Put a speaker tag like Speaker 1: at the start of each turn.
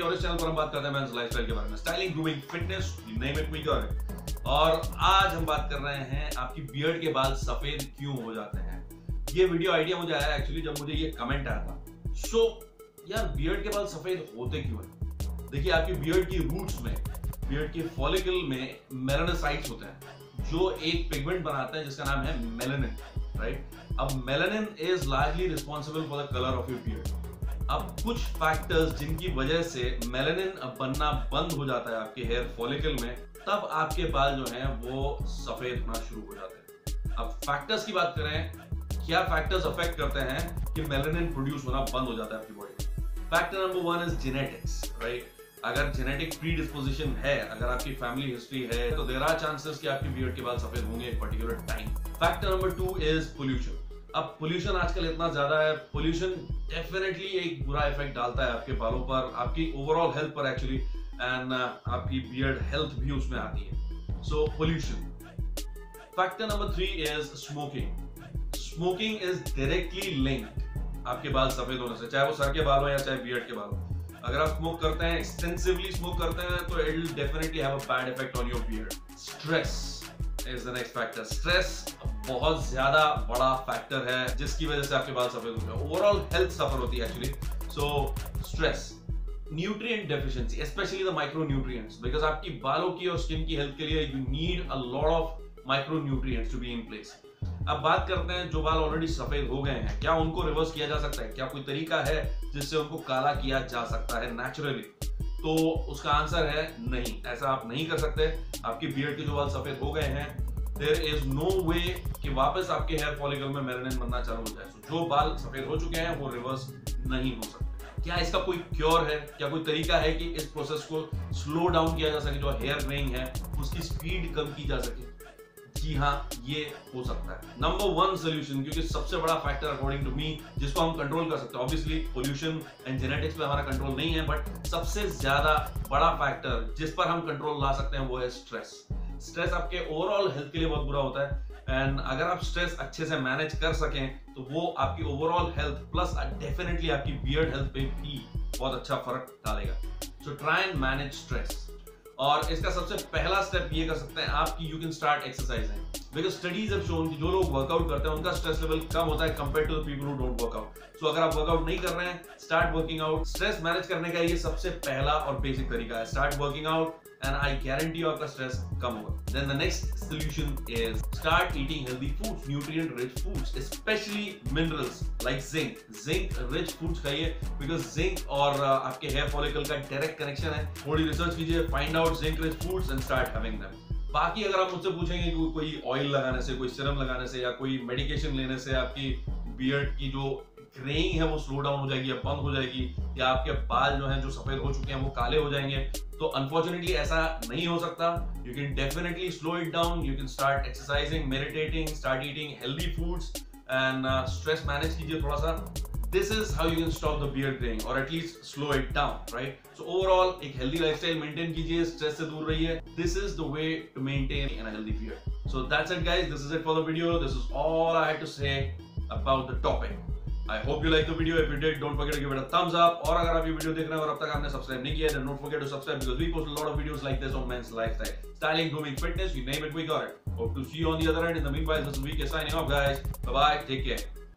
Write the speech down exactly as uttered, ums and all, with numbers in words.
Speaker 1: और इस चैनल पर हम बात करते हैं मेंस लाइफस्टाइल के बारे में, styling, grooming, fitness, you name it we got it. और आज हम बात कर रहे हैं आपकी बियर्ड के बाल सफेद क्यों हो जाते हैं। ये वीडियो आइडिया मुझे आया एक्चुअली जब मुझे ये कमेंट आया था। सो so, यार बियर्ड के बाल सफेद होते क्यों हैं? देखिए, आपकी बियर्ड की रूट्स में, बियर्ड के फॉलिकल में मेलानोसाइट्स होते हैं जो एक पिगमेंट बनाते हैं जिसका नाम है मेलानिन, राइट। अब melanin is largely responsible for the colour of your beard. अब कुछ फैक्टर्स जिनकी वजह से मेलानिन बनना बंद हो जाता है आपके हेयर फॉलिकल में, तब आपके बाल जो हैं वो सफेद होना शुरू हो जाते हैं। अब फैक्टर्स की बात करें, क्या फैक्टर्स अफेक्ट करते हैं कि मेलानिन प्रोड्यूस होना बंद हो जाता है आपकी बॉडी में। Factor number one is genetics, right. अगर जेनेटिक प्रीडिस्पोजिशन है, अगर आपकी फैमिली हिस्ट्री है, तो देयर आर चांसेस कि आपकी बियर्ड के बाल सफेद होंगे एक particular time. Factor number two is pollution. अब पोल्यूशन आजकल इतना ज्यादा है, पोल्यूशन डेफिनेटली एक बुरा इफेक्ट डालता है आपके बालों पर, आपकी ओवरऑल हेल्थ पर एक्चुअली, एंड आपकी बियर्ड हेल्थ भी उसमें आती है। So pollution. Factor number three is smoking. Smoking is directly linked आपके बाल सफेद होने से, चाहे वो सर के बाल हो या चाहे बियर्ड के बाल हो। अगर आप स्मोक करते हैं, एक्सटेंसिवली स्मोक करते हैं, तो it will definitely have a bad effect on your beard. Stress is the next factor. Stress बहुत ज्यादा बड़ा फैक्टर है जिसकी वजह से आपके बाल सफेद होते हैं, ओवरऑल हेल्थ सफर होती है actually. So stress, nutrient deficiency, specially the micronutrients, because आपकी बालों की और स्किन की हेल्थ के लिए you need a lot of micronutrients to be in place. अब बात करते हैं जो बाल ऑलरेडी सफेद हो गए हैं, क्या उनको रिवर्स किया जा सकता है? क्या कोई तरीका है जिससे उनको काला किया जा सकता है नेचुरली? तो उसका आंसर है नहीं, ऐसा आप नहीं कर सकते। आपकी बियर्ड के जो बाल सफेद हो गए हैं, देयर इज नो वे कि वापस आपके हेयर फॉलिकल में मेलानिन बनना चालू हो जाए। so, जो बाल सफेद हो चुके हैं वो रिवर्स नहीं हो सकते। क्या इसका कोई क्योर है? क्या कोई तरीका है कि इस प्रोसेस को स्लो डाउन किया जा सके, जो हेयर ग्रेइंग है उसकी स्पीड कम की जा सके? जी हाँ, ये हो सकता है। नंबर वन सोल्यूशन, क्योंकि सबसे बड़ा फैक्टर अकॉर्डिंग टू मी जिसको हम कंट्रोल कर सकते हैं, ऑब्वियसली पोल्यूशन एंड जेनेटिक्स पे हमारा कंट्रोल नहीं है, बट सबसे ज्यादा बड़ा फैक्टर जिस पर हम कंट्रोल ला सकते हैं वो है स्ट्रेस। स्ट्रेस आपके ओवरऑल हेल्थ के लिए बहुत बुरा होता है, एंड अगर आप स्ट्रेस अच्छे से मैनेज कर सकें तो वो आपकी ओवरऑल हेल्थ प्लस डेफिनेटली आपकी बियर्ड हेल्थ पे भी बहुत अच्छा फर्क डालेगा। So try and manage stress. और इसका सबसे पहला स्टेप ये कर सकते हैं आप कि you can start exercising, because studies have shown कि जो लोग वर्कआउट करते हैं उनका स्ट्रेस लेवल कम होता है compare to the people who don't workout. सो अगर आप वर्कआउट नहीं कर रहे हैं, start working out. Stress manage करने का ये सबसे पहला और बेसिक तरीका है, start working out, and I guarantee you आपका स्ट्रेस कम होगा। Then the next solution is start eating healthy foods, nutrient rich foods, especially minerals like zinc. Zinc rich foods खाइए, because zinc और uh, आपके hair follicle का direct connection है। थोड़ी research कीजिए, find out zinc rich foods and start having them. बाकी अगर आप मुझसे पूछेंगे कि कोई ऑयल लगाने से, कोई सीरम लगाने से या कोई मेडिकेशन लेने से आपकी बियर्ड की जो ग्रेइंग है वो स्लो डाउन हो जाएगी या बंद हो जाएगी, या आपके बाल जो हैं जो सफेद हो चुके हैं वो काले हो जाएंगे, तो अनफॉर्चुनेटली ऐसा नहीं हो सकता। You can definitely slow it down, you can start exercising, meditating, start eating healthy foods and stress manage कीजिए थोड़ा सा। This is how you can stop the beard greying और at least slow it down, right. So overall एक healthy lifestyle maintain कीजिए, stress से दूर रहिए। This is the way to maintain an healthy beard. So that's it guys, this is it for the video, this is all I had to say about the topic. I hope you like the video. If you did, don't forget to give it a thumbs up. और अगर आप ये video देख रहे हैं और अब तक आपने सब्सक्राइब नहीं किया है, then don't forget to subscribe because we post a lot of videos like this on men's lifestyle, styling, grooming, fitness, you name it, we got it. Hope to see you on the other end. In the meanwhile, this is Week signing off, guys. Bye bye. Take care.